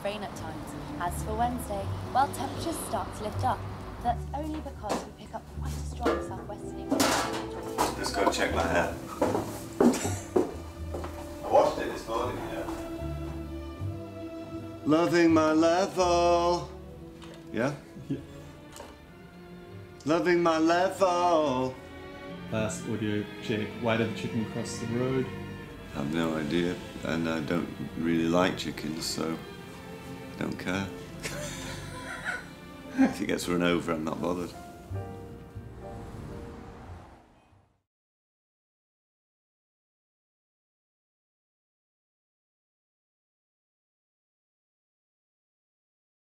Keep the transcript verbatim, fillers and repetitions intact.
rain at times. As for Wednesday, well, temperatures start to lift up. That's only because we pick up quite a strong southwesterly wind. Let's go check my hair. I washed it this morning, yeah. Loving my level. Yeah? Yeah. Loving my level. Last audio check. Why did the chicken cross the road? I have no idea, and I don't really like chickens, so I don't care. If it gets run over, I'm not bothered.